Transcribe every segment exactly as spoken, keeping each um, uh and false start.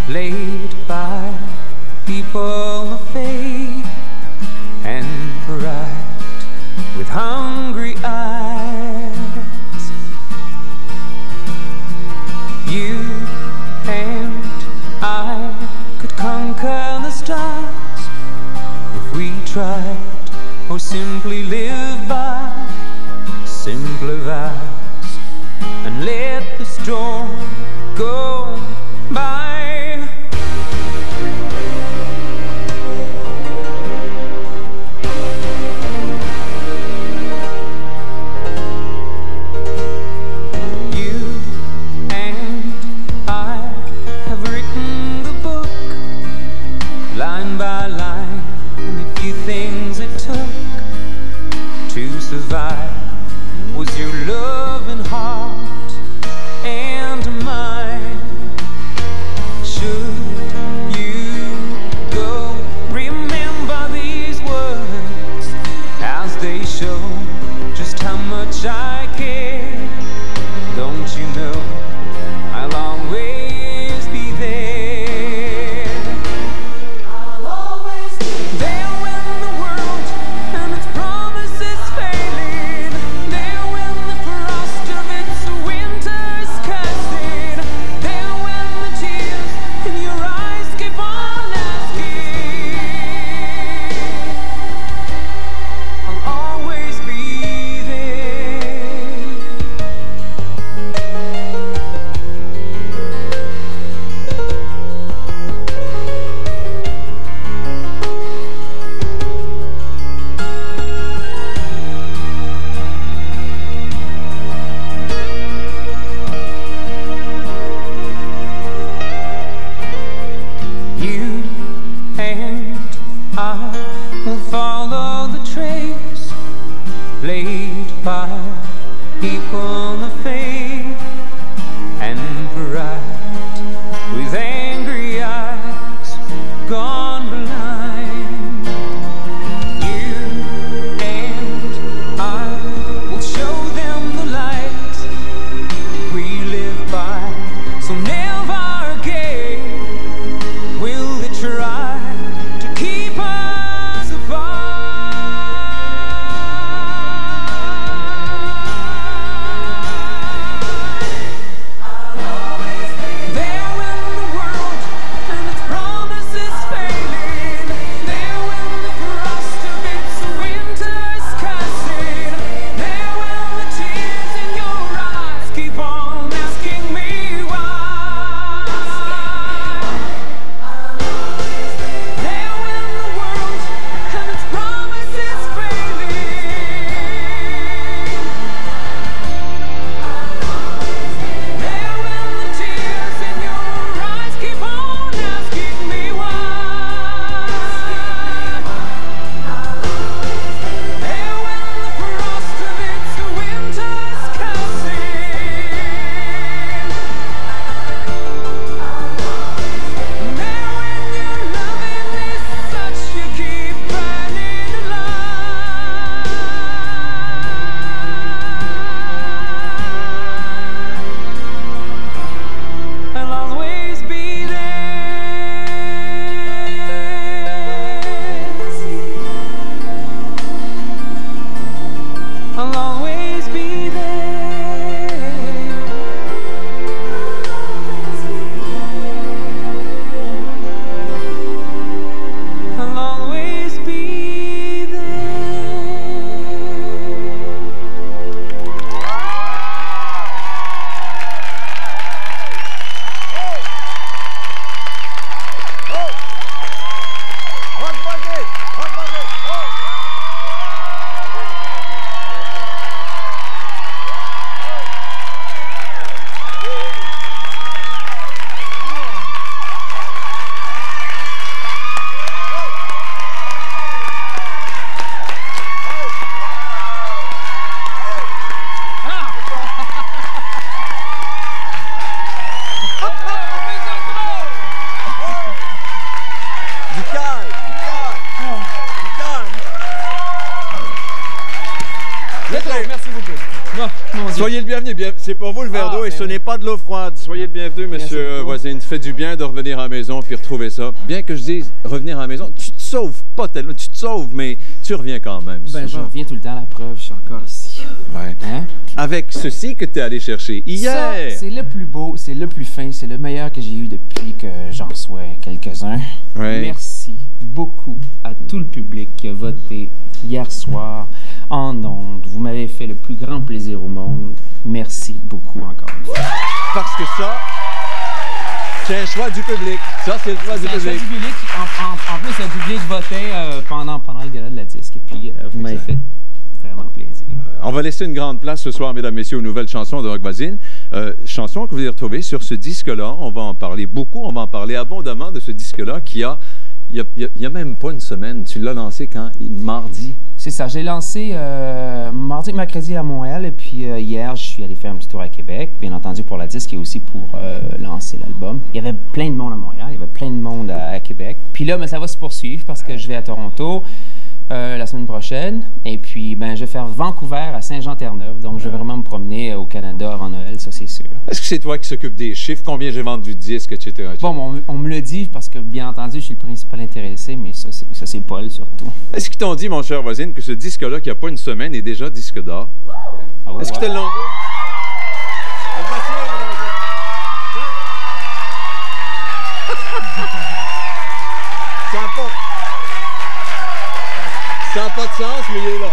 laid by people of faith and pride, with hungry eyes. You and I could conquer the stars if we tried, or simply live by simpler vows and let the storm go by. You and I have written the book line by line, and the few things it took to survive was your loving heart and mine. Should you go, remember these words as they show just how much I care. Don't you know I'll always be there. I'll always be there when the world and its promises failing, there when the frost of its winter is casting, there when the tears in your eyes keep on asking. I'll always be there. You and I will follow the trace laid by people of faith and pride, with angry eyes gone blind. You and I will show them the light we live by, so never again will they try to keep us apart. I'll always be there when the world and its promises failing, there when the frost of its winter is casting, there when the tears in your eyes keep on asking me why. There when the world and its promises failing, there when the tears in your eyes keep on asking me why. There when the frost of its winter is casting, there when your loving is such you keep burning alive. I'll always be there. I'll always be there. I'll always be there. D'accord, merci beaucoup. Oh, mon Dieu. Soyez le bienvenu. Bien, c'est pour vous le verre Ah, d'eau et ben ce oui. n'est pas de l'eau froide. Soyez le bienvenu, monsieur beaucoup. Voisine. Fait du bien de revenir à la maison puis retrouver ça. Bien que je dise revenir à la maison, tu te sauves pas tellement. Tu te sauves, mais tu reviens quand même. Ben, je souvent. reviens tout le temps, la preuve, je suis encore ici. Ouais. Hein? Avec ceci que tu es allé chercher hier. Ça, c'est le plus beau, c'est le plus fin, c'est le meilleur que j'ai eu depuis que j'en sois quelques-uns. Ouais. Merci beaucoup à tout le public qui a voté hier soir en ondes. Vous m'avez fait le plus grand plaisir au monde. Merci beaucoup encore une fois. Parce que ça, c'est un choix du public. Ça, c'est le choix du C'est un choix public. du public. En, en- en plus, le public votait euh, pendant, pendant le gala de la disque. Et puis, euh, vous m'avez fait vraiment plaisir. On va laisser une grande place ce soir, mesdames, messieurs, aux nouvelles chansons de Rock Voisine. Euh, chansons que vous allez retrouver sur ce disque-là. On va en parler beaucoup. On va en parler abondamment de ce disque-là qui a, il y a, il y a- il y a même pas une semaine. Tu l'as lancé quand? Mardi. C'est ça, j'ai lancé euh, mardi et mercredi à Montréal et puis euh, hier, je suis allé faire un petit tour à Québec, bien entendu pour la disque et aussi pour euh, lancer l'album. Il y avait plein de monde à Montréal, il y avait plein de monde à, à Québec. Puis là, ben, ça va se poursuivre parce que je vais à Toronto euh, la semaine prochaine et puis ben, je vais faire Vancouver à Saint-Jean-Terre-Neuve, donc je vais vraiment me promener au Canada avant Noël, ça c'est sûr. Est-ce que c'est toi qui s'occupe des chiffres? Combien j'ai vendu de disques, et cetera et cetera? Bon, on, on me le dit parce que bien entendu, je suis le principal intéressé, mais ça c'est, ça, c'est Paul surtout. Est-ce qu'ils t'ont dit, mon cher Voisine, que ce disque-là, qui n'a pas une semaine, est déjà disque d'or? Ah, Est-ce ouais. qu'ils te l'ont dit? Le voici, mesdames et messieurs. Ça n'a pas... Ça n'a pas de sens, mais il est là.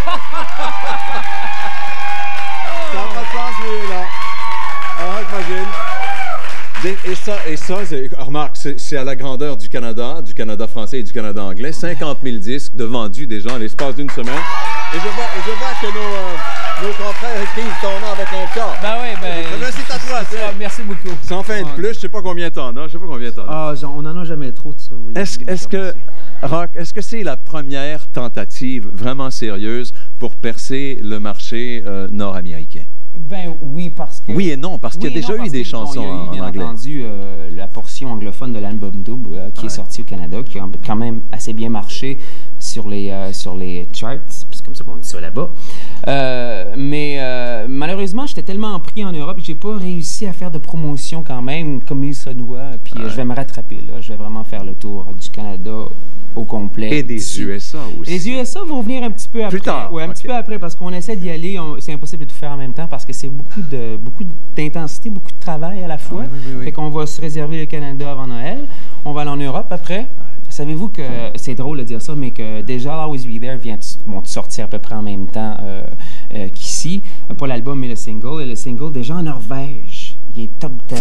Ça n'a pas de sens, mais il est là. Alors, imagine. Et ça, et ça c'est- remarque, c'est c'est à la grandeur du Canada, du Canada français et du Canada anglais. cinquante mille disques de vendus déjà en l'espace d'une semaine. Et je vois, et je vois que nos, euh, nos confrères écrivent ton nom avec un cœur. Ben oui, ben... Là, c'est à toi, tu sais. Ah, merci beaucoup. Sans fin de plus, je sais pas combien t'en as, je sais pas combien t'en as. Ah, genre, on en a jamais trop de ça, oui. Est-ce est-ce que, Rock, est-ce que c'est la première tentative vraiment sérieuse pour percer le marché euh, nord-américain? Ben oui, parce que... Oui et non, parce qu'il y a Oui et déjà non, eu parce des que, bon, chansons il y a eu, en, en bien anglais. entendu, euh, la portion anglophone de l'album double euh, qui est sorti au Canada, qui a quand même assez bien marché sur les, euh, sur les charts, c'est comme ça qu'on dit ça là-bas. Euh, mais euh, malheureusement, j'étais tellement pris en Europe que j'ai pas réussi à faire de promotion quand même comme il se doit. Puis euh, je vais me rattraper là, je vais vraiment faire le tour du Canada au complet. Et des d'ici. U S A aussi. Les U S A vont venir un petit peu après. Plus tard, Oui, un ok. petit peu après, parce qu'on essaie d'y aller. on- C'est impossible de tout faire en même temps parce que c'est beaucoup de beaucoup d'intensité, beaucoup de travail à la fois. oui, oui, oui. Fait qu'on va se réserver le Canada avant Noël. On va aller en Europe après. Savez-vous que c'est drôle de dire ça, mais que déjà Always Be There vient de, vont de sortir à peu près en même temps euh, euh, qu'ici. Euh, Pas l'album, mais le single. Et le single, déjà en Norvège, il est top dix.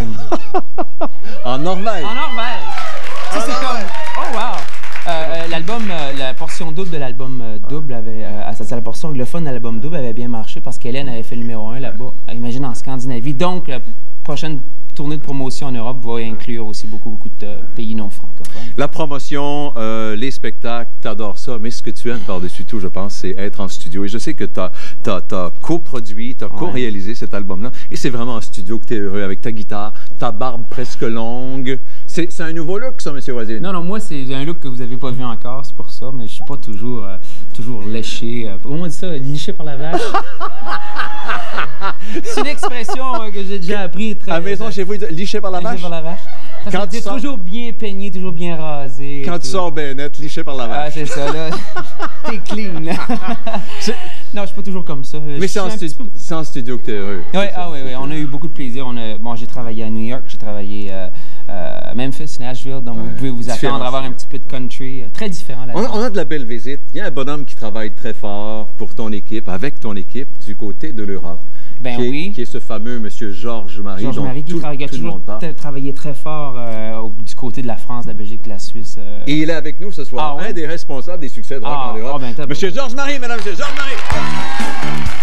En Norvège. En Norvège! Tu sais, c'est comme... Oh, wow! Euh, euh, l'album, euh, la portion double de l'album euh, double avait, euh, c'est la portion anglophone de l'album double avait bien marché parce qu'Hélène avait fait le numéro un là-bas. Euh, Imagine en Scandinavie. Donc, la prochaine tournée de promotion en Europe va inclure aussi beaucoup, beaucoup de euh, pays non francophones. La promotion, euh, les spectacles, t'adores ça, mais ce que tu aimes par-dessus tout, je pense, c'est être en studio. Et je sais que t'as as, coproduit, t'as co-réalisé cet album-là, et c'est vraiment en studio que t'es heureux, avec ta guitare, ta barbe presque longue. C'est c'est un nouveau look, ça, Monsieur Voisine? Non, non, moi, c'est un look que vous n'avez pas vu encore, c'est pour ça, mais je suis pas toujours, euh, toujours léché. Euh, comment on dit ça? Liché par la vache? C'est une expression euh, que j'ai déjà appris. Très, À la maison, euh, chez vous, ils disent, liché par la liché vache? par la vache. Ça, Quand ça veut tu dire sors- toujours bien peigné, toujours bien rasé. et Quand tu tout. sors ben net, liché par la Ah, vache. c'est ça, là. T'es clean, là. C'est- Non, je suis pas toujours comme ça. Mais Je c'est suis en, un petit stu- peu- c'est en studio que t'es heureux. Ouais, ah oui, oui, on a eu beaucoup de plaisir. On a, bon, j'ai travaillé à New York, j'ai travaillé euh, euh, à Memphis, Nashville, donc vous pouvez vous différent, attendre à avoir un petit peu de country, euh, très différent On là-dedans. a, on a de la belle visite. Il y a un bonhomme qui travaille très fort pour ton équipe, avec ton équipe, du côté de l'Europe. Ben qui est, oui. Qui est ce fameux Monsieur Georges Marie, dont Georges-Marie qui tout, travaille, qui a tout le toujours monde parle. t- travaillé très fort euh, au- du côté de la France, de la Belgique, de la Suisse. euh. Et il est avec nous ce soir, Ah ouais? un des responsables des succès de rock Ah, en Europe. ah, ben, t'as- Monsieur Georges Marie, mesdames et messieurs, Georges Marie!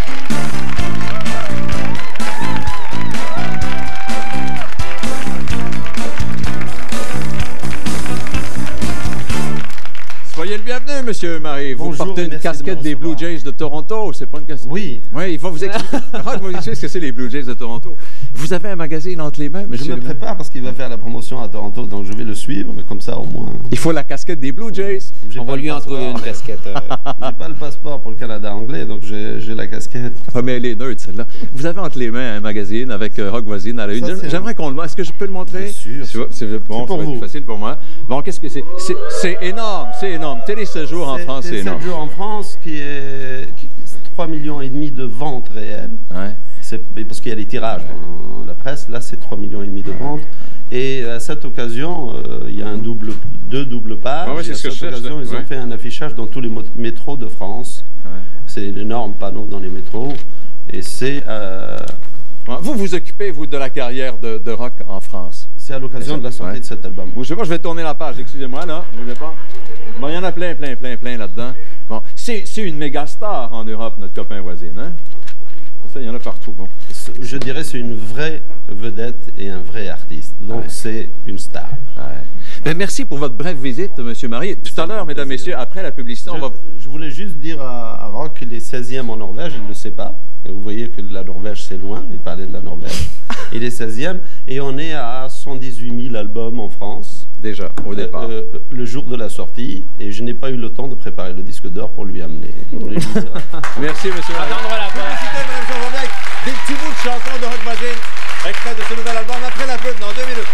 Soyez le bienvenu, Monsieur Marie. Vous Bonjour portez et une merci de casquette me des Blue recevoir. Jays de Toronto, c'est pas une casquette? Oui. Oui, il faut vous expliquer. Rock va vous expliquer ce que c'est les Blue Jays de Toronto. Vous avez un magazine entre les mains, Je monsieur me le maire? prépare parce qu'il va faire la promotion à Toronto, donc je vais le suivre, mais comme ça au moins. Il faut la casquette des Blue Jays. J'ai On pas va le lui en passeport, trouver une mais- casquette. euh. J'ai pas le passeport pour le Canada anglais, donc j'ai j'ai la casquette. Ah, mais elle est neutre, celle-là. Vous avez entre les mains un magazine avec euh, Rock Voisine à la une. Ça, c'est J'aimerais qu'on le montre. Est-ce que je peux le montrer? Bien sûr. C'est c'est- bon, C'est pour ça va être vous. facile pour moi. Bon, qu'est-ce que c'est? C'est- C'est énorme, c'est énorme. Téléséjour en France, c'est énorme. sept jours en France, qui est qui- trois millions et demi de ventes réelles. Ouais. C'est parce qu'il y a des tirages dans la presse. Là, c'est trois millions et demi de ventes. Et à cette occasion, euh, il y a un double, deux doubles pages. Ouais, ouais, c'est Et à ce que cette je cherche, occasion, là. ils Ouais. ont fait un affichage dans tous les mo- métros de France. Ouais. C'est l'énorme panneau dans les métros. Et c'est euh, Ouais. Vous vous occupez, vous, de la carrière de, de rock en France. c'est à l'occasion de la sortie Ouais. de cet album. Bougez pas, je vais tourner la page, excusez-moi, là. Bougez pas. Bon, il y en a plein, plein, plein, plein là-dedans. Bon, c'est c'est une méga star en Europe, notre copain voisine, hein? Ça, il y en a partout, bon. Je dirais c'est une vraie vedette et un vrai artiste. Donc Ouais. c'est une star. Ouais. Ben, merci pour votre brève visite, M. Marie. Tout à l'heure, mesdames, plaisir. messieurs, après la publicité, on va... Je, je voulais juste dire à, à Rock qu'il est seizième en Norvège, il ne le sait pas. Et vous voyez que la Norvège, c'est loin, il parlait de la Norvège. Il est seizième et on est à cent dix-huit mille albums en France. Déjà, au départ. Euh, euh, le jour de la sortie, et je n'ai pas eu le temps de préparer le disque d'or pour lui amener. Je voulais lui dire- Merci, M. Marie. Attendre là-bas. Publicité, Mme Jean-Robert, des petits bouts de chansons de Rock Voisine, extrait de ce nouvel album après la pub, dans deux minutes.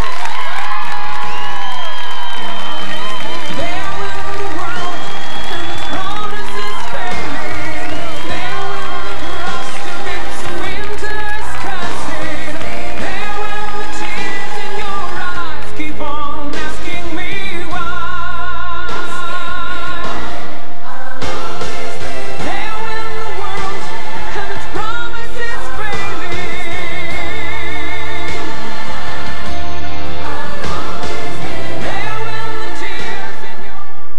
There will the world and its promises failing. There will the crust of its winters cussing. There will the tears in your eyes keep on asking me why. There will the world and its promises failing. There will the tears in your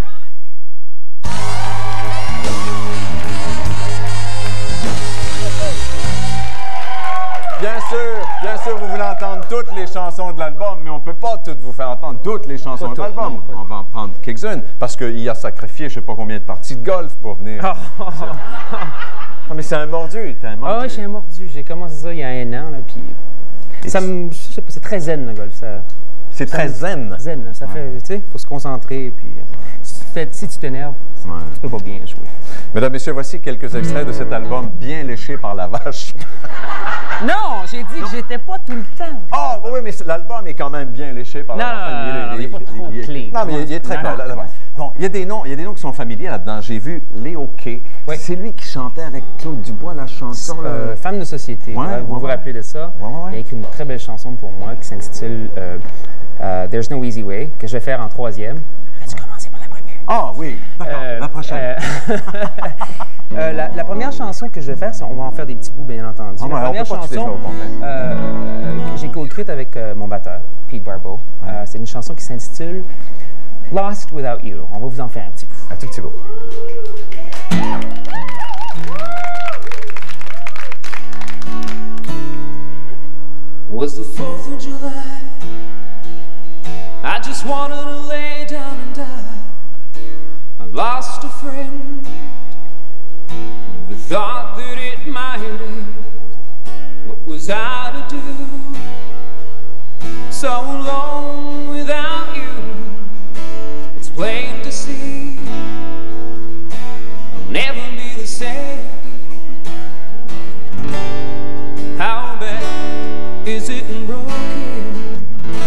Bien sûr, bien sûr, vous voulez entendre toutes les chansons de l'album, mais on ne peut pas toutes vous faire entendre toutes les chansons Pas de toutes, l'album. non, pas On va en prendre quelques-unes, parce qu'il a sacrifié je ne sais pas combien de parties de golf pour venir. Non, mais c'est un mordu, t'es un mordu. Ah ouais, je suis un mordu. J'ai commencé ça il y a un an, là, puis ça me, je sais pas, c'est très zen le golf. Ça, C'est ça très me- zen. Zen, ça fait, tu sais, faut se concentrer, puis euh, si tu fais- si tu t'énerves, Ouais. tu peux pas bien jouer. Mesdames, Messieurs, voici quelques extraits de cet album bien léché par la vache. Non, j'ai dit que j'étais pas tout le temps. Ah, oui, mais c'est- l'album est quand même bien léché par Non, la vache. non, non, non, il est pas trop il est- clean. Non, mais il, il est très Non, clair. non, là, là. ouais. Bon, il y a des noms, il y a des noms qui sont familiers là-dedans. J'ai vu Léo Kay. Oui. C'est lui qui chantait avec Claude Dubois la chanson. là. Euh, Femme de société, Ouais, ouais, vous ouais, vous ouais. rappelez de ça? Ouais, ouais, ouais. Il a écrit une très belle chanson pour moi qui s'intitule euh, euh, There's No Easy Way, que je vais faire en troisième. Aurais-tu commencé par la première? Ah oui, d'accord, Euh, la prochaine. euh, euh, la, la première chanson que je vais faire, c'est- on va en faire des petits bouts, bien entendu. Ah ouais, la on première peut pas toutes les chanson, faire au complet. euh, que j'ai co-écrite avec euh, mon batteur, Pete Barbeau. Euh, c'est une chanson qui s'intitule Lost Without You. On va vous en faire un petit bout. Un tout petit bout. Was the fourth of July. I just wanted to lay down and die. I lost a friend. The thought that it might end. What was I to do? So long without you. It's plain to see. I'll never be the same. How bad is it broken?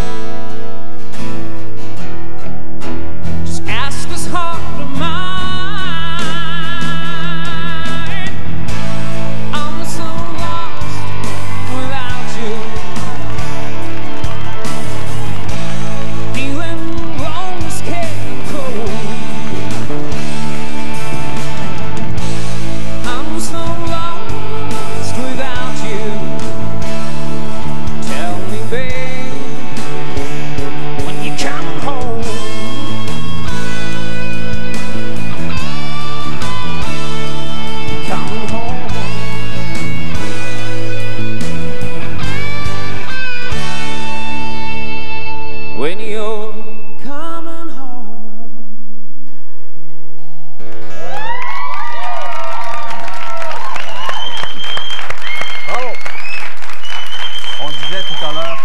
Just ask this heart of mine. I'm so lost without you.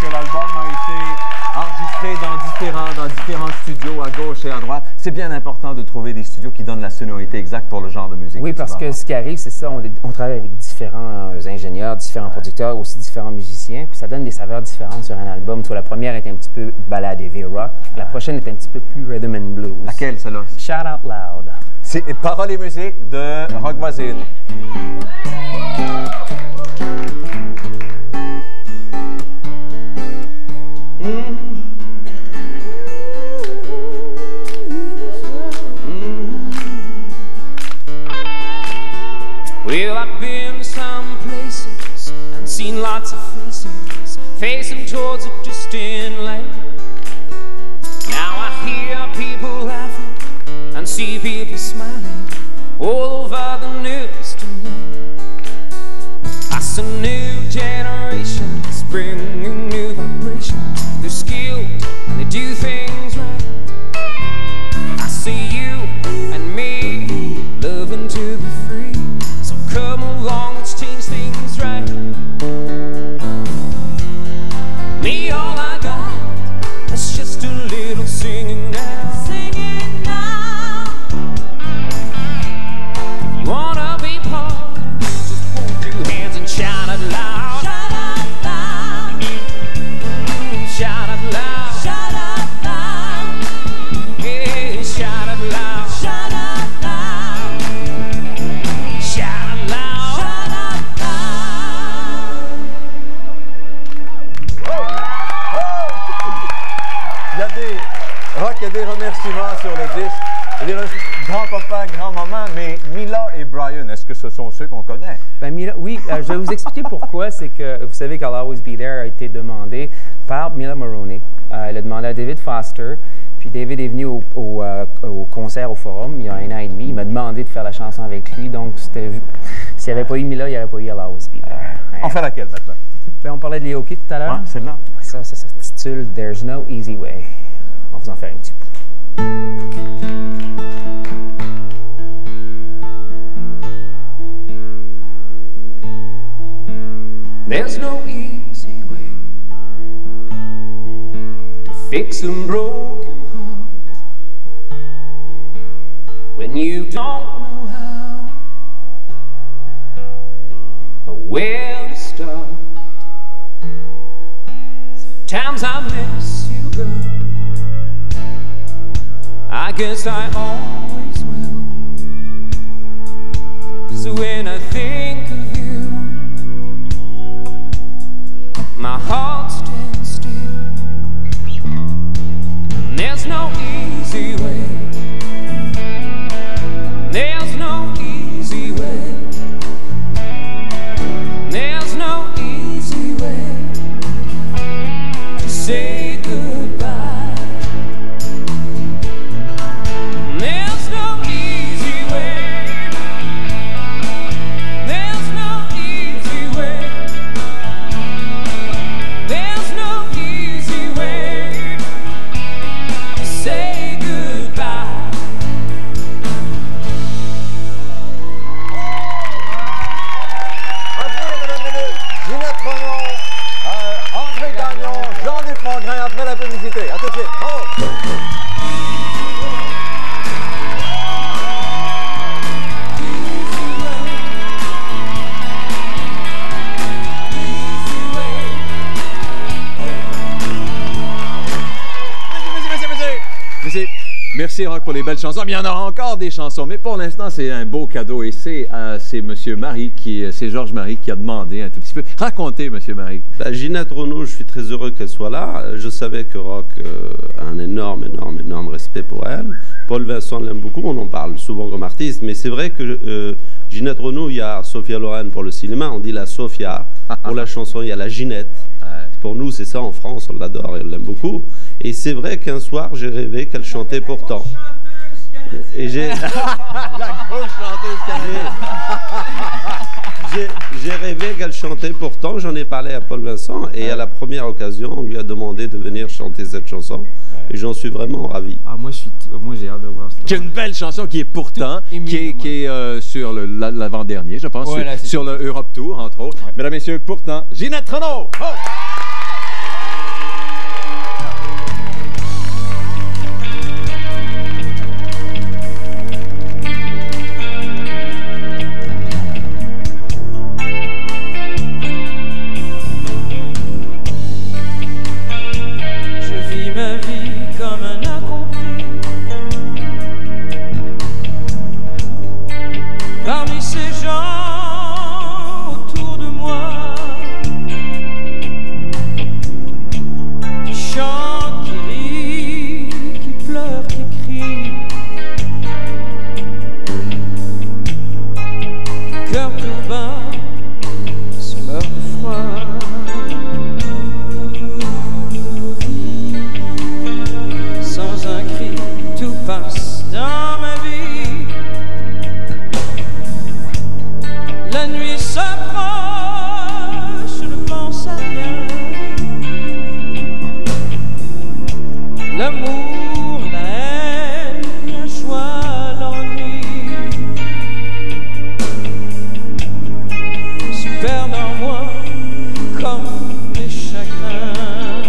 que l'album a été enregistré dans différents, dans différents studios à gauche et à droite. C'est bien important de trouver des studios qui donnent la sonorité exacte pour le genre de musique. Oui, parce que ce qui arrive, c'est ça, on, on travaille avec différents euh, ingénieurs, différents producteurs, aussi différents musiciens, puis ça donne des saveurs différentes sur un album. Toi, la première est un petit peu ballade heavy rock, la prochaine est un petit peu plus rhythm and blues. Laquelle, celle-là? Shout Out Loud. C'est paroles et musique de Rock Voisine. Well, I've been some places and seen lots of faces facing towards a distant lake. Now I hear people laughing and see people smiling all over the news tonight. I see new generations bringing new vibrations. They're skilled and they do things right. I see you and me loving to be free. So come along, let's change things right. Me, all I got is just a little singing now. Singing now. If you wanna be part of it, just hold your hands and shout out loud. Shout out loud. Mm, shout out loud. Shout out loud. Yeah, shout out loud. Shout out loud. Shout out loud. Shout out loud. Il y a des, Rock, il y a des remerciements sur le disque. Il y a des grand-papa, grand-maman, mais Mila et Brian, est-ce que ce sont ceux qu'on connaît? Ben, Mila, oui, euh, je vais vous expliquer pourquoi. C'est que vous savez qu'I'll Always Be There a été demandé par Mila Maroney. Euh, elle a demandé à David Foster. Puis David est venu au, au, euh, au concert au Forum il y a un an et demi. Il m'a demandé de faire la chanson avec lui. Donc, c'était, s'il n'y avait pas eu Mila, il n'y aurait pas eu I'll Always Be There. Ouais. On fait laquelle maintenant? Ben, on parlait de Léo Kid tout à l'heure. Ah, celle-là? Ça, ça s'intitule There's No Easy Way. On va vous en faire un petit peu. There's no easy way to fix a broken heart when you don't know how or where to start. Sometimes I miss you, girl. I guess I always will. 'Cause when I think of you, my heart stands still. And there's no easy way. There's no easy way. There's no easy way to say goodbye. There's no easy way. There's no easy way. There's no easy way to say goodbye. Après, mesdames et messieurs, Ginette Renaud, euh, André Gagnon, Jean-Luc Mongrain après la publicité. À tout de suite. Bravo! Merci, merci Rock pour les belles chansons. Mais il y en aura encore des chansons, mais pour l'instant c'est un beau cadeau et c'est euh, c'est Monsieur Marie qui, c'est Georges Marie qui a demandé un tout petit peu. Racontez, Monsieur Marie. Ben, Ginette Renaud, je suis très heureux qu'elle soit là. Je savais que Rock euh, a un énorme, énorme, énorme respect pour elle. Paul Vincent l'aime beaucoup, on en parle souvent comme artiste, mais c'est vrai que euh, Ginette Renaud, il y a Sophia Loren pour le cinéma, on dit la Sophia. Pour la chanson, il y a la Ginette. Ouais. Pour nous, c'est ça en France, on l'adore et on l'aime beaucoup. Et c'est vrai qu'un soir, j'ai rêvé qu'elle chantait pourtant. Et j'ai... La grosse chanteuse canadienne. J'ai j'ai rêvé qu'elle chantait pourtant, j'en ai parlé à Paul Vincent et à la première occasion, on lui a demandé de venir chanter cette chanson Ouais. et j'en suis vraiment ravi. Ah, moi, je suis, moi, j'ai hâte de voir ça. Qui a une belle chanson qui est pourtant, Tout ému qui est, de moi. qui est euh, sur le- la- l'avant-dernier, je pense, Ouais, sur, là, c'est sur le Europe Tour, entre autres. Ouais. Mesdames et messieurs, pourtant, Ginette Renaud! Oh! comme un incompris. Parmi ces gens autour de moi, qui chantent, qui rient, qui pleurent, qui crient, cœur tout bas sur leur froid. Sans un cri, tout passe dans ma vie. La nuit s'approche, je ne pense à rien. L'amour, la haine, la joie, l'ennui se perdent en moi comme les chagrins.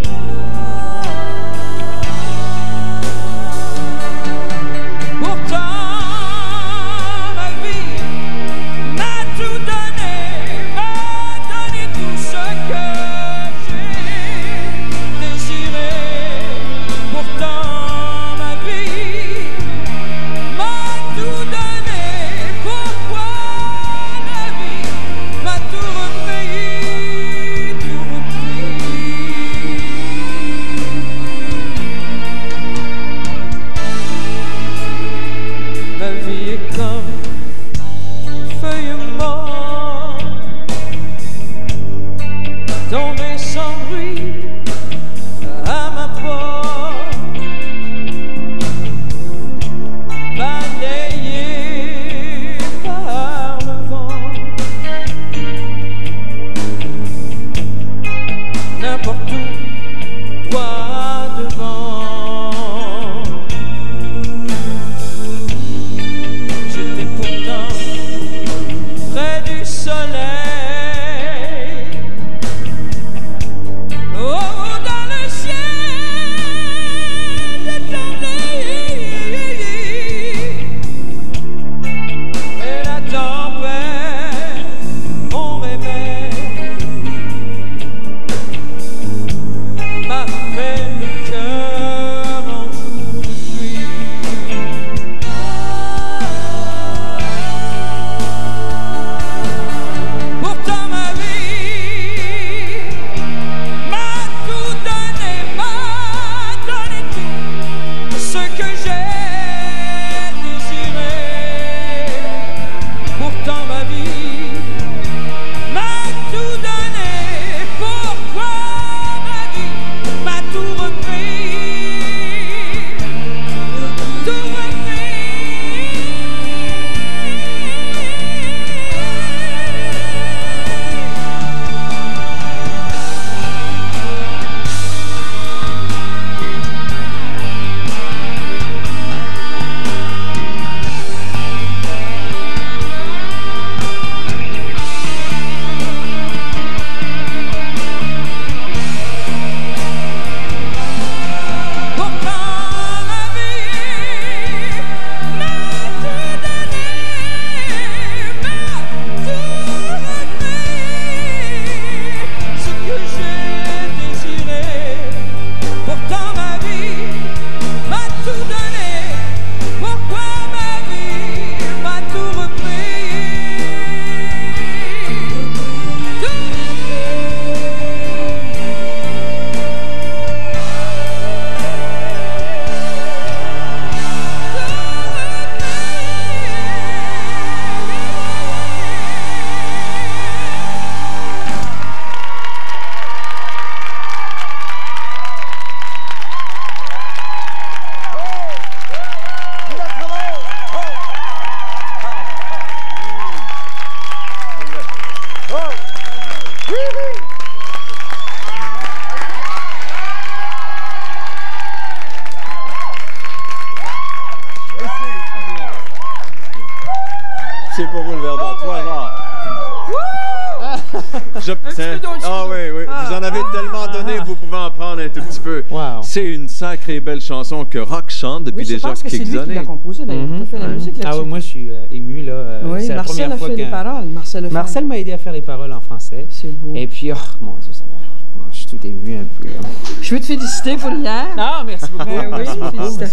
Pourtant, ma vie m'a tout donné, m'a donné tout ce que j'ai désiré. Pourtant, ma vie m'a tout donné. Pourquoi la vie m'a tout repris, tout repris? Ma vie est comme une feuille morte, tombée sans bruit à ma porte, balayée par le vent. N'importe où, droit devant. J'étais pourtant près du soleil. Oh, dans le ciel étoilé. Et la tempête, mon réveil, m'a fait le cœur en jour de pluie. Pourtant ma vie m'a tout donné, m'a donné tout ce que j'ai désiré. Pourtant ma vie m'a tout donné. Pourquoi ma vie m'a tout repris, tout repris? Pourtant ma vie m'a tout donné, m'a tout repris, ce que j'ai désiré. Pourtant ma vie m'a tout donné. Pourquoi ma vie m'a tout repris, tout C'est pour vous le verre d'or. Toi, genre. Je, c'est- peu d'eau de ah chou. oui, oui. Ah. Vous en avez tellement donné, vous pouvez en prendre un tout petit peu. Wow. C'est une sacrée belle chanson que Rock chante depuis Oui, je déjà pense que c'est lui quelques qui années. l'a composé, d'ailleurs. Mhm. Tu as fait la Ouais. musique Ah là-dessus. ouais, moi je suis euh, ému là. euh, Oui, c'est la Marcel première a fois fait les qu'un- paroles. Marcel, a fait. Marcel m'a aidé à faire les paroles en français. C'est beau. Et puis, oh mon Dieu, Seigneur, moi, je suis tout ému un peu. là. Je veux te féliciter pour hier. Non, merci beaucoup.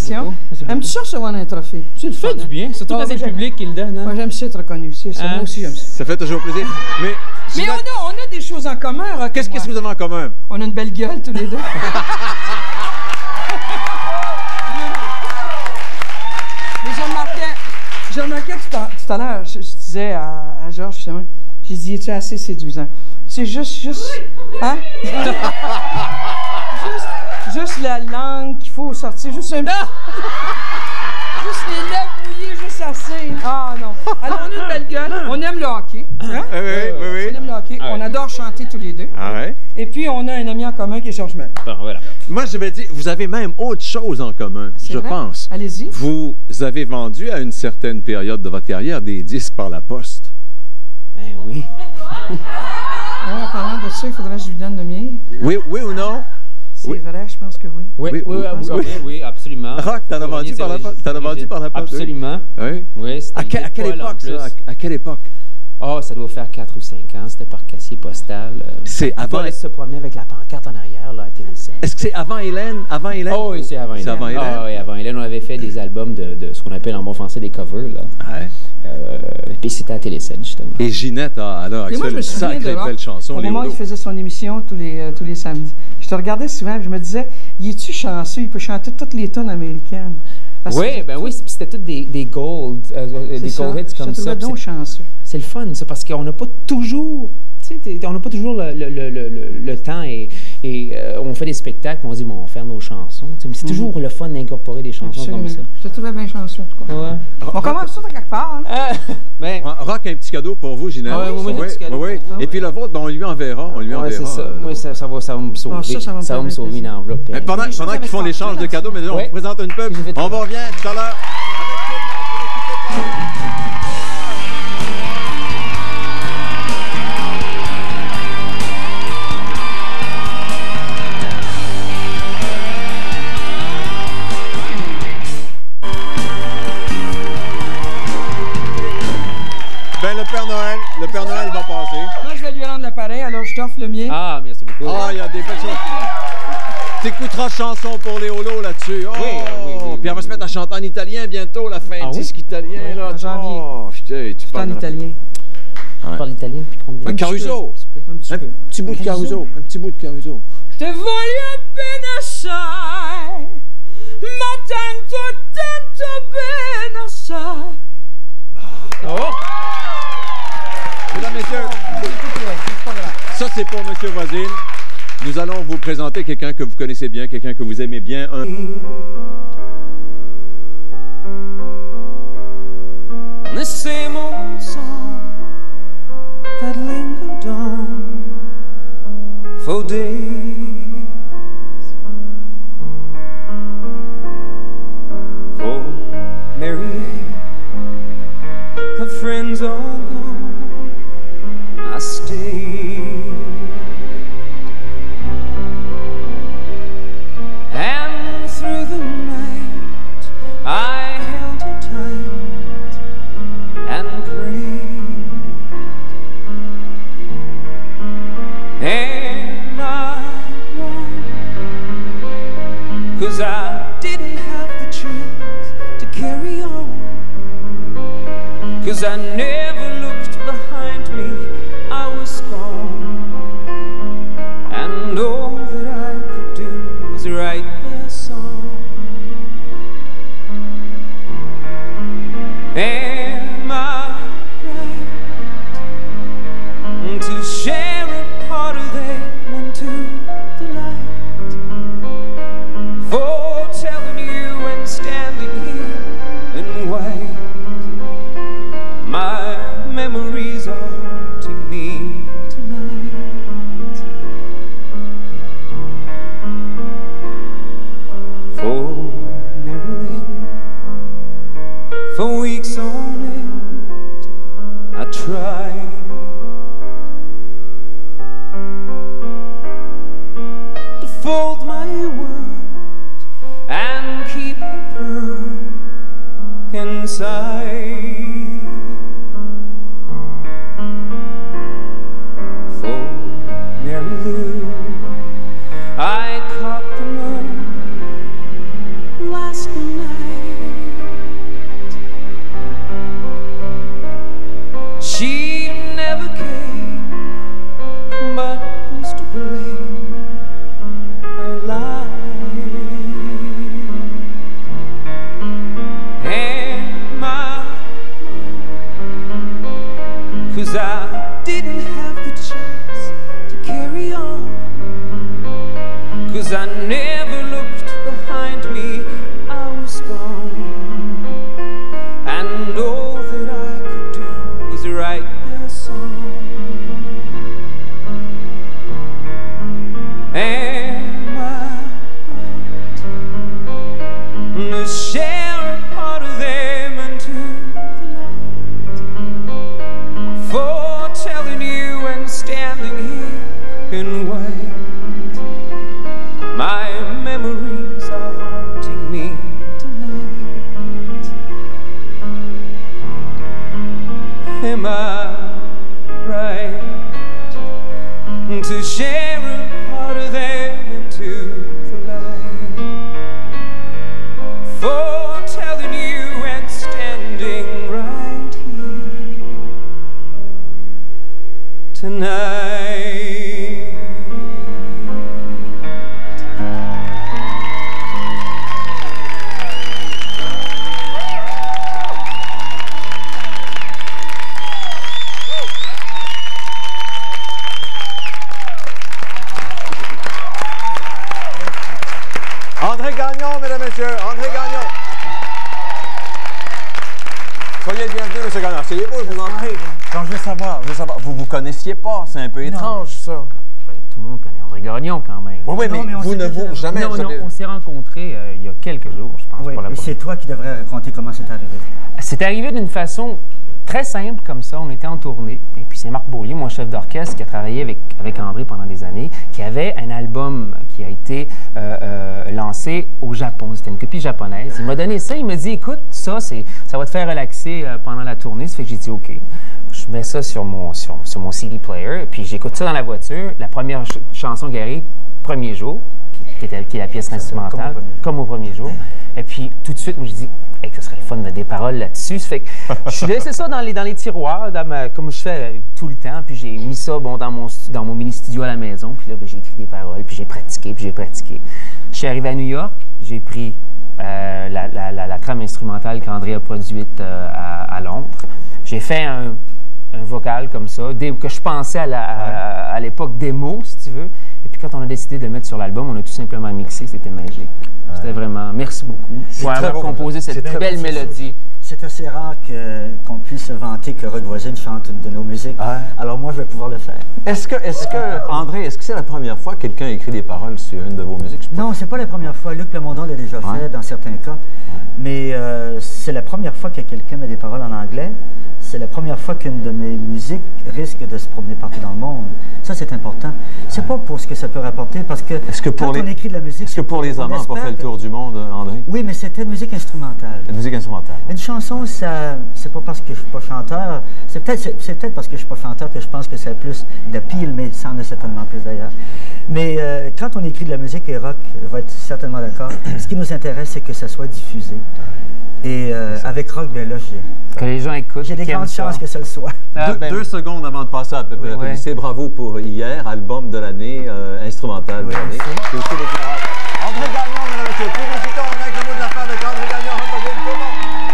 l'émission. Aimes-tu ça recevoir un trophée? C'est le Ça fait fun, du hein? bien, surtout Ouais, quand c'est moi, le j'aime- public qui le donne. Hein? Moi, j'aime ça être reconnu. C'est ça. Hein? Moi aussi, j'aime ça. Ça fait toujours plaisir. Mais, Mais on a, on a des choses en commun, Rock. qu'est-ce et qu'est-ce que moi. vous avez en commun? On a une belle gueule, tous les deux. Mais j'ai remarqué, j'ai remarqué tout à, tout à l'heure, je, je disais à, à Georges, justement, j'ai dit, es-tu assez séduisant? C'est juste, juste, hein? juste, juste la langue qu'il faut sortir, juste un petit... Juste les lèvres mouillées, juste assez. Ah non. Alors, on a une belle gueule, on aime le hockey. Hein? Oui, oui, oui. On oui. aime le hockey, Ah ouais. on adore chanter tous les deux. Ah ouais? Et puis, on a un ami en commun qui est Georges Mel. Bon, voilà. Moi, je vais dire, vous avez même autre chose en commun, C'est je vrai? pense. Allez-y. Vous avez vendu à une certaine période de votre carrière des disques par la poste. Eh oui. Ouais, en parlant de ça, il faudrait que je lui donne le mien. Oui, oui ou non? C'est Oui. vrai, je pense que oui. Oui, Oui, oui, oui, oui, oui. oui, oui, absolument. Rock, t'en as Faut vendu revenir par la sur poste? les- T'en as vendu par la poste, oui. Absolument. Oui. Oui, c'était À, que- une à quelle poêle en époque, ça? plus. À, à quelle époque? Oh, ça doit faire quatre ou cinq ans. C'était par casier postal. euh. C'est avant... Paul se promenait avec la pancarte en arrière, là, à Télécine. Est-ce que c'est avant Hélène? Avant Hélène? Oh oui, c'est avant Hélène. C'est avant Hélène? Ah oui, avant Hélène, on avait fait des albums de, de ce qu'on appelle en bon français des covers, là. Ouais. Euh, puis c'était à Télécine, justement. Et Ginette, a, à l'heure Et moi, je actuelle, me une souviens de sacrée Rock, belle chanson, au les moment où il Odos. faisait son émission tous les, euh, tous les samedis. Je te regardais souvent et je me disais, il est-tu chanceux? Il peut chanter toutes les tunes américaines. Parce Oui, que ben oui, puis c'était toutes des, des gold, euh, c'est des ça. gold hits Je comme te ça. trouvais puis donc c'est- chanceux. C'est le fun, ça, parce qu'on n'a pas toujours, tu sais, t'es- on n'a pas toujours le, le, le, le, le- le temps et, et euh, on fait des spectacles, on dit, bon, on va faire nos chansons. tu sais, Mais c'est toujours le fun d'incorporer des chansons Absolument. comme ça. Je te trouvais bien chanceux, en tout cas. Ouais. On commence ça de quelque part. Hein? Ah, ben, Rock, un petit cadeau pour vous, Ginette. Ah oui, oui, oui, un petit cadeau oui, oui. pour vous. Et puis le vôtre, ben, on lui enverra. On lui ouais, enverra. c'est ça. euh, Moi, ça, ça, va, ça va me sauver. Ah, ça, ça va me me faire sauver une plaisir. enveloppe. Mais hein. pendant Les choses pendant qu'ils avec font ça. l'échange de cadeaux, mais on Ouais. présente un peu. Je vais te- On va revient tout à l'heure. Ben, le Père Noël, le Père Noël va passer. Moi, je vais lui rendre l'appareil, alors je t'offre le mien. Ah, merci beaucoup. Ah, il y a des belles choses. T'écouteras chanson pour les holos là-dessus. Oh, Oui, oui, oui, Puis on va se mettre à chanter en italien bientôt, la fin Ah oui? disque italien. Oui, là. en janvier. Oh, putain, tu C'est parles en de- italien. Tu parles italien depuis combien Un de temps? Caruso. Un petit Un peu. petit bout de Caruso. Un petit bout de Caruso. Te voglio bene assai, ma tanto, tanto bene assai. Oh! Mesdames, messieurs, C'est pas grave. ça c'est pour Monsieur Voisine. Nous allons vous présenter quelqu'un que vous connaissez bien, quelqu'un que vous aimez bien. Un... The same old song that lingered on for days, for Mary, her friends all gone, I stayed, and through the night I held her tight and prayed. Am I wrong? 'Cause I didn't have the chance to carry on. 'Cause I never looked behind me, I was gone. And all that I could do was write their song. Am I right to share a part of them into the light? For telling you and standing here in white, my memories are haunting me tonight. For Marilyn, for weeks on end, I tried to fold my words and keep her inside. For Mary Lou, I caught the moon last night. 'cause I didn't have the chance to carry on, 'cause I never looked behind me, I was gone, and all that I could do was write their song. Am I right to share a part of them into the light, for telling you and standing here in white? My memories are haunting me tonight. Am I right to share a part of them into the light, for telling you and standing right here tonight? André Gagnon, mesdames et messieurs, André Gagnon. Soyez le bienvenu, monsieur Gagnon. Asseyez-vous, je vous en prie. Donc, je veux savoir, je veux savoir, vous vous connaissiez pas, c'est un peu étrange, ça. Ben, tout le monde connaît André Gagnon quand même. Oui, oui, mais, Non, mais on vous s'est ne déjà- vous jamais... non, vous non, avez- on s'est rencontrés euh, il y a quelques jours, je pense. Oui, pour la et première c'est toi qui devrais raconter comment c'est arrivé. C'est arrivé d'une façon très simple comme ça. On était en tournée. Et puis c'est Marc Beaulieu, mon chef d'orchestre, qui a travaillé avec, avec André pendant des années, qui avait un album qui a été euh, euh, lancé au Japon. C'était une copie japonaise. Il m'a donné ça. Il m'a dit, écoute, ça, c'est, ça va te faire relaxer euh, pendant la tournée. Ça fait que j'ai dit, OK. Je mets ça sur mon, sur, sur mon C D player. Puis j'écoute ça dans la voiture. La première ch- chanson qui arrive, premier jour, qui, était, qui est la pièce instrumentale, comme au premier jour. Et puis tout de suite, moi, je dis, hey, ça serait le fun de mettre des paroles là-dessus. Ça fait que je suis laissé ça dans les, dans les tiroirs, dans ma- comme je fais euh, tout le temps. Puis j'ai mis ça bon, dans, mon, stu- dans mon mini-studio à la maison. Puis là, ben, j'ai écrit des paroles, puis j'ai pratiqué, puis j'ai pratiqué. Je suis arrivé à New York, j'ai pris euh, la, la, la, la trame instrumentale qu'André a produite euh, à, à Londres. J'ai fait un, un vocal comme ça, des, que je pensais à, la- à, à l'époque démo, si tu veux. Et puis quand on a décidé de le mettre sur l'album, on a tout simplement mixé, c'était magique. C'était vraiment... Merci beaucoup pour très avoir beau, composé cette C'est très belle beau, c'est- mélodie. C'est assez rare que- qu'on puisse se vanter que Rock Voisine chante une de nos musiques. Ouais. Alors moi, je vais pouvoir le faire. Est-ce que, est-ce que, André, est-ce que c'est la première fois que quelqu'un écrit des paroles sur une de vos musiques? Je sais pas. Non, c'est pas la première fois. Luc Plamondon l'a déjà fait Ouais. dans certains cas. Mais euh, c'est la première fois que quelqu'un met des paroles en anglais. C'est la première fois qu'une de mes musiques risque de se promener partout dans le monde. Ça, c'est important. C'est pas pour ce que ça peut rapporter, parce que, Est-ce que pour quand les- on écrit de la musique... Est-ce que pour les on amants, on n'a pas espère fait le que- tour du monde, André? Oui, mais c'était une musique instrumentale. La musique instrumentale. Une chanson, ça, c'est pas parce que je suis pas chanteur. C'est peut-être, c'est, c'est peut-être parce que je suis pas chanteur que je pense que c'est plus de pile, mais ça en est certainement plus d'ailleurs. Mais euh, quand on écrit de la musique, et Rock va être certainement d'accord, ce qui nous intéresse, c'est que ça soit diffusé. Et euh, avec Rock, bien là, j'ai, Que les gens écoutent. j'ai des qu'ils aiment grandes ça. chances que ça le soit. Ah, deux, ben, deux secondes avant de passer à la Ouais. publicité, bravo pour Hier, album de l'année, euh, instrumental de Oui, l'année. merci. C'est aussi déclarable. André Gagnon, mesdames et messieurs, publicité, on avec le mot de la fin avec André Gagnon, Rock Voisine, tout le monde.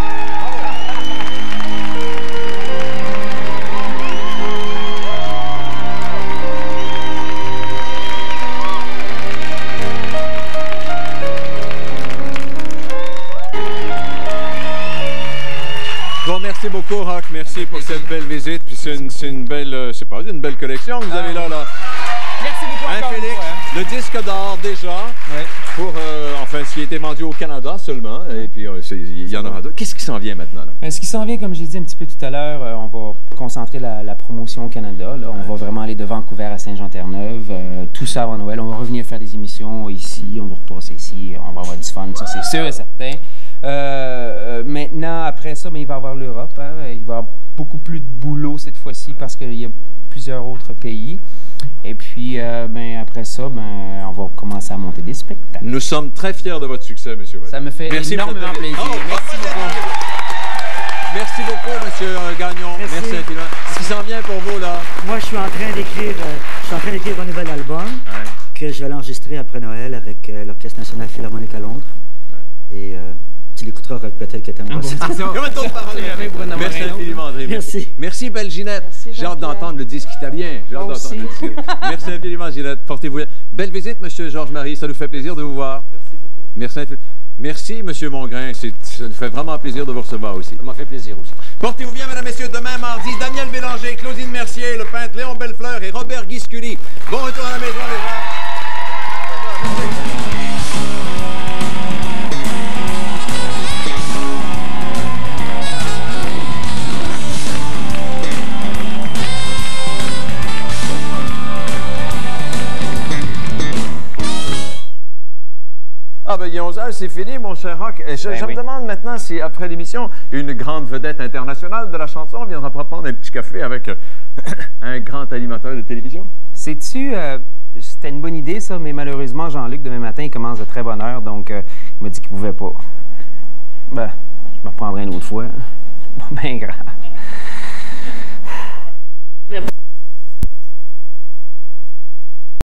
Bon, merci beaucoup, Rock. Merci pour cette belle visite. Puis c'est une, c'est une belle, euh, je sais pas, une belle collection que vous avez là, là. Merci beaucoup Hein, encore une Félix? fois, hein. Le disque d'or déjà, pour, euh, enfin, ce qui a été vendu au Canada seulement. Et puis, euh, c'est- il y en aura d'autres. Qu'est-ce qui s'en vient maintenant, là? Ben, ce qui s'en vient, comme j'ai dit un petit peu tout à l'heure, euh, on va concentrer la, la promotion au Canada. Là. On va vraiment aller de Vancouver à Saint-Jean-Terre-Neuve, euh, tout ça avant Noël. On va revenir faire des émissions ici, on va repasser ici, on va avoir du fun, ça c'est sûr et certain. Euh, euh, maintenant, après ça, ben, il va y avoir l'Europe. Hein. Il va y avoir beaucoup plus de boulot cette fois-ci parce qu'il y a plusieurs autres pays. Et puis, euh, ben, après ça, ben, on va commencer à monter des spectacles. Nous sommes très fiers de votre succès, M. Voisine. Ça me fait Merci pour énormément cette- plaisir. Oh, Merci beaucoup. Merci beaucoup, M. Gagnon. Merci. Merci infiniment. Ce qui s'en vient pour vous, là? Moi, je suis en train d'écrire, euh, je suis en train d'écrire un nouvel album que je vais l'enregistrer après Noël avec euh, l'Orchestre national philharmonique à Londres. Et euh, tu l'écouteras. écoutera Rock peut-être que t'aimeras ça. C'est ça. Comment t'oses parler? Jamais pour en avoir Merci un autre. infiniment, André. Merci. Merci, belle Ginette. Merci, J'ai hâte Jean-Pierre. d'entendre le disque italien. J'ai hâte Moi d'entendre aussi. le disque. Merci infiniment, Ginette. Portez-vous bien. Belle visite, Monsieur Georges-Marie. Ça nous fait plaisir de vous voir. Merci beaucoup. Merci infiniment. Merci, Monsieur Mongrain. C'est- Ça nous fait vraiment plaisir de vous recevoir aussi. Ça m'a fait plaisir aussi. Portez-vous bien, mesdames, messieurs. Demain, mardi, Daniel Bélanger, Claudine Mercier, le peintre Léon Bellefleur et Robert Guisculi. Bon retour à la maison, les gens. Ah ben, il est onze heures, c'est fini, mon cher Rock. Et Je, Ben je oui. me demande maintenant si, après l'émission, une grande vedette internationale de la chanson viendra prendre un petit café avec euh, un grand animateur de télévision. Sais-tu, euh, c'était une bonne idée, ça, mais malheureusement, Jean-Luc, demain matin, il commence de très bonne heure, donc euh, il m'a dit qu'il pouvait pas. Ben, je me reprendrai une autre fois. C'est pas bien grave.